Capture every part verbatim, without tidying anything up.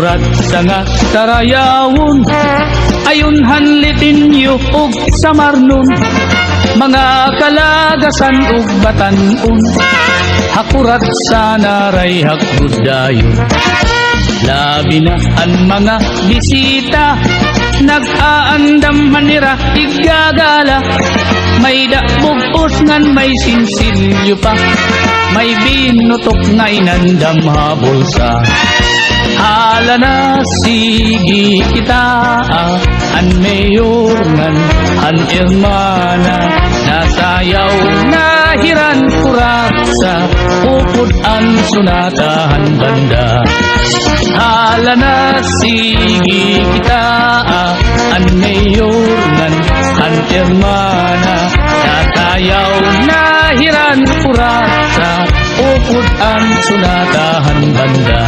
kurat sa nga sarayawon, ayon hanlitin yu og samarnon, mga kalagasan ug batan-on, hakurat sa naray hakbudayon. Labi na ang mga bisita, nag-aandam manira igagala, may dakbog ngan may sinsilyo pa, may binutok na inandam habol sa hala na sige kita, an mayor ngan an irmana, nasayaw na hiran kurat sa upod ang sunatahan banda. Hala na sige kita, an mayor ngan an irmana, nasayaw na hiran kurat sa upod ang sunatahan banda.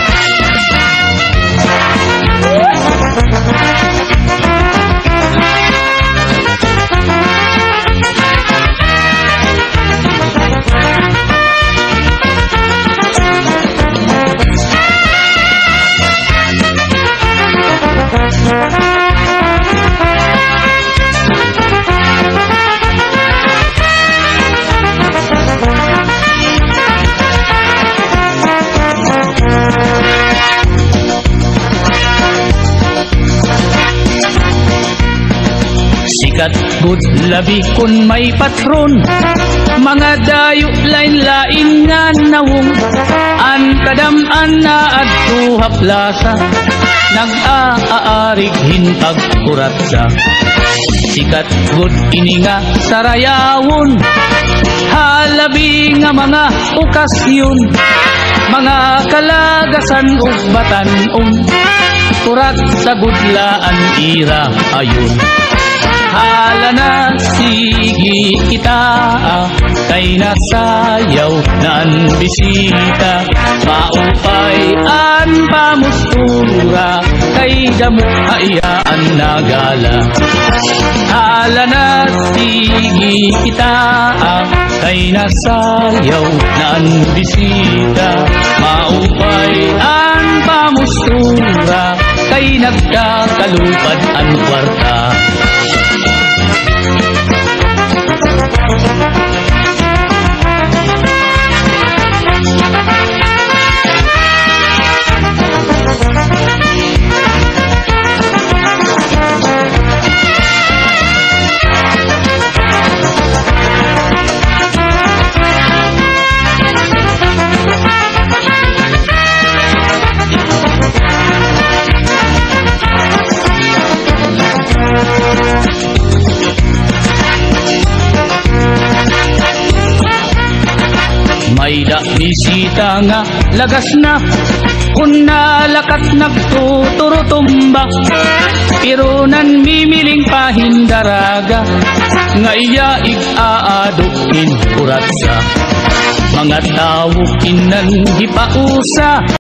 Sikat good labi kun may patron, mga dayo lain-lain nga nawong, an kadam-an na adto haplasa, nag-aarig hintag kuratsa. Sikat good ini nga sarayawon, halabi nga mga okasyon, mga kalagasan ug batan-on, kurat sa gudlaan ira ayon. Hala na sige kita, kay nasayaw na ang bisita, maupay an pamustura, kay damo hayaan nagala. Hala na sige kita, kay nasayaw na ang bisita, maupay an pamustura, kay nagkakalupad ang kwarta. May da bisita nga lagas na, kun nalakat nagtuturutumba, pero nan mimiling pahindaraga, nga iya ig-aadukin kuratsa, mga tao kinan hipausa.